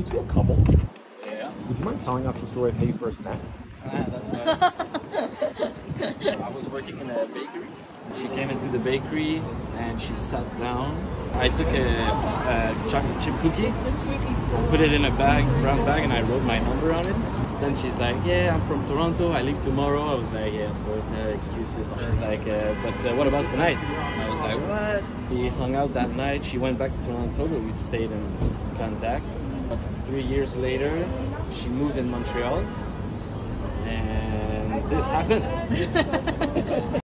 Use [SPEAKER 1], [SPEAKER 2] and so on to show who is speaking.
[SPEAKER 1] to a couple.
[SPEAKER 2] Yeah.
[SPEAKER 1] Would you mind telling us the story of how you first met?
[SPEAKER 2] That's right. I was working in a bakery. She came into the bakery and she sat down. I took a chocolate chip cookie, put it in a bag, brown bag, and I wrote my number on it. Then she's like, yeah, I'm from Toronto, I leave tomorrow. I was like, yeah, of course, no excuses. She's like, but what about tonight? And I was like, what? We hung out that night. She went back to Toronto, but we stayed in contact. But 3 years later, she moved in Montreal, and this happened.